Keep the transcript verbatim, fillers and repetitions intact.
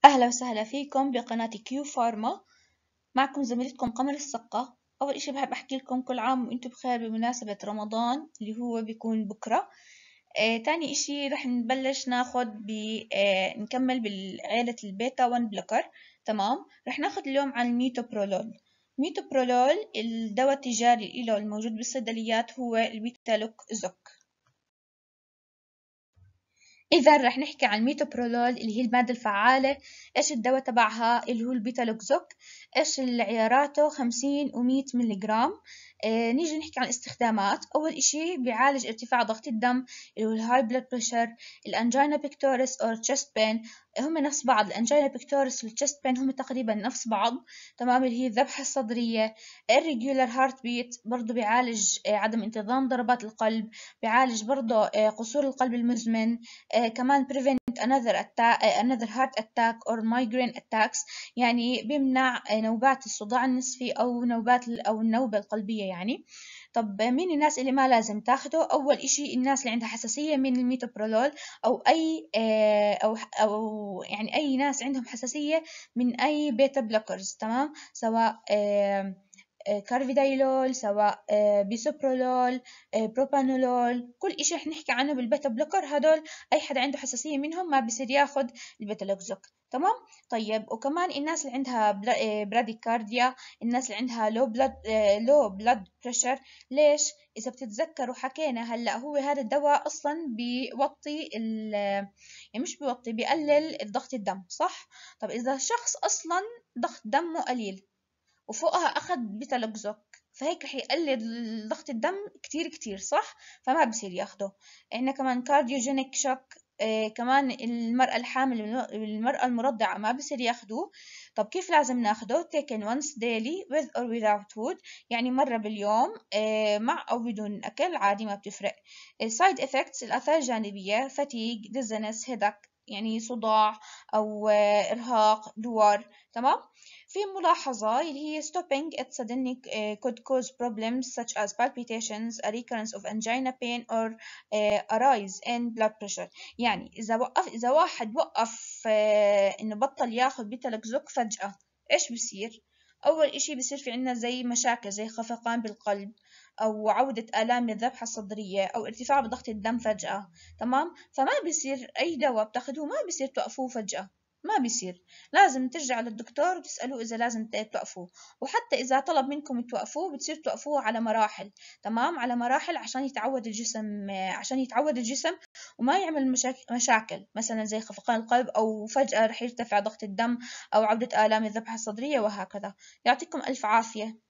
أهلا وسهلا فيكم بقناة كيو فارما. معكم زميلتكم قمر السقة. أول إشي بحب أحكي لكم كل عام وأنتم بخير بمناسبة رمضان اللي هو بيكون بكرة. آه، تاني إشي رح نبلش ناخد ب آه، نكمل بعيلة البيتا وان بلوكر. تمام، رح ناخد اليوم عن الميتوبرولول. ميتوبرولول الدواء التجاري له الموجود بالصيدليات هو البيتالوك زوك. إذا رح نحكي عن الميتوبرولول اللي هي المادة الفعالة. إيش الدواء تبعها اللي هو البيتالوكزوك. إيش عياراته خمسين ومية ملي جرام. آه نيجي نحكي عن استخدامات. أول إشي بيعالج ارتفاع ضغط الدم اللي هو الهاي بلاد بريشر، الأنجينا بيكتوريس أو تشست بين. هم نفس بعض، الأنجينا بيكتوريس والتشست بين هم تقريبا نفس بعض. تمام، اللي هي الذبحة الصدرية. الريجولار هارت بيت برضه بيعالج آه عدم انتظام ضربات القلب. بيعالج برضه آه قصور القلب المزمن. آه كمان prevent another attack uh, another heart attack or migraine attacks. يعني بيمنع آه نوبات الصداع النصفي أو نوبات أو النوبة القلبية يعني. طب مين الناس اللي ما لازم تاخده؟ أول إشي الناس اللي عندها حساسية من الميتوبرولول أو أي آه أو أو يعني أي ناس عندهم حساسية من أي بيتا بلوكرز. تمام، سواء آه كارفيدايلول، سواء بيسوبرولول، بروبانولول، كل إشي رح نحكي عنه بالبيتا بلوكر هدول أي حدا عنده حساسية منهم ما بصير ياخد البيتالوكزوك. تمام. طيب وكمان الناس اللي عندها براديكارديا، الناس اللي عندها لو بلاد لو بلاد بريشر. ليش؟ إذا بتتذكروا حكينا هلا هو هذا الدواء أصلا بيوطي ال يعني مش بيوطي، بيقلل ضغط الدم، صح؟ طب إذا شخص أصلا ضغط دمه قليل وفوقها أخد بيتالوكزوك، فهيك رح يقلل ضغط الدم كتير كتير، صح؟ فما بصير ياخده. عندنا كمان كارديوجينيك شوك. آه كمان المرأة الحامل والمرأة المرضعة ما بصير ياخدوه. طب كيف لازم ناخده؟ taken once daily with or without food، يعني مرة باليوم آه مع أو بدون أكل عادي ما بتفرق. side effects الآثار الجانبية fatigue dizziness headache، يعني صداع أو آه إرهاق دوار. تمام. في ملاحظة اللي هي stopping it suddenly uh, could cause problems such as palpitations, a recurrence of angina pain or uh, a rise in blood pressure. يعني إذا وقف إذا واحد وقف uh, إنه بطل ياخذ بيتالوكزوك فجأة، إيش بصير؟ أول إشي بصير في عنا زي مشاكل زي خفقان بالقلب أو عودة آلام للذبحة الصدرية أو ارتفاع بضغط الدم فجأة. تمام، فما بصير أي دواء بتاخدوه ما بصير توقفوه فجأة، ما بيصير. لازم ترجعوا للدكتور وتسألوه إذا لازم توقفوه، وحتى إذا طلب منكم توقفوه بتصير توقفوه على مراحل. تمام، على مراحل عشان يتعود الجسم عشان يتعود الجسم وما يعمل مشاك- مشاكل مثلا زي خفقان القلب أو فجأة رح يرتفع ضغط الدم أو عودة آلام الذبحة الصدرية وهكذا. يعطيكم ألف عافية.